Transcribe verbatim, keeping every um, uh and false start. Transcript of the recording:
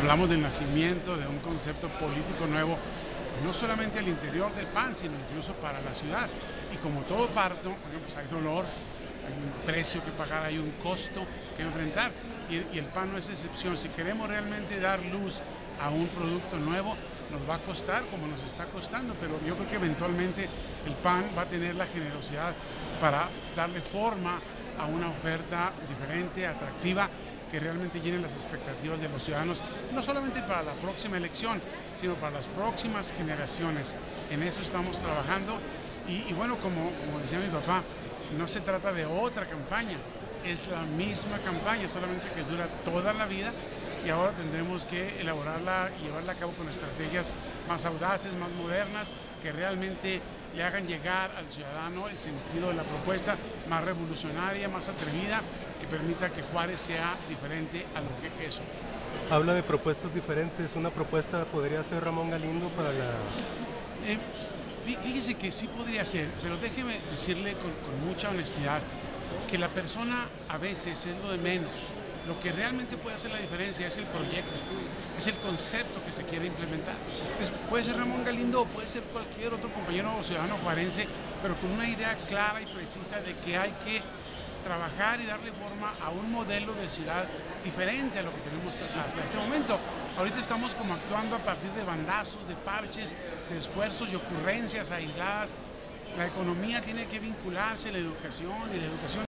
hablamos del nacimiento de un concepto político nuevo, no solamente al interior del P A N, sino incluso para la ciudad. Y como todo parto, bueno, pues hay dolor, hay un precio que pagar, hay un costo que enfrentar, y, y el P A N no es excepción. Si queremos realmente dar luz a un producto nuevo, nos va a costar como nos está costando, pero yo creo que eventualmente el P A N va a tener la generosidad para darle forma a una oferta diferente, atractiva, que realmente llene las expectativas de los ciudadanos, no solamente para la próxima elección, sino para las próximas generaciones. En eso estamos trabajando y, y bueno, como, como decía mi papá, no se trata de otra campaña, es la misma campaña, solamente que dura toda la vida y ahora tendremos que elaborarla y llevarla a cabo con estrategias más audaces, más modernas, que realmente le hagan llegar al ciudadano el sentido de la propuesta más revolucionaria, más atrevida, que permita que Juárez sea diferente a lo que es hoy. Habla de propuestas diferentes, una propuesta podría ser Ramón Galindo para la... Eh, fíjese que sí podría ser, pero déjeme decirle con, con mucha honestidad que la persona a veces es lo de menos. Lo que realmente puede hacer la diferencia es el proyecto, es el concepto que se quiere implementar. Es, puede ser Ramón Galindo o puede ser cualquier otro compañero o ciudadano juarense, pero con una idea clara y precisa de que hay que trabajar y darle forma a un modelo de ciudad diferente a lo que tenemos hasta este momento. Ahorita estamos como actuando a partir de bandazos, de parches, de esfuerzos y ocurrencias aisladas. La economía tiene que vincularse a la educación y la educación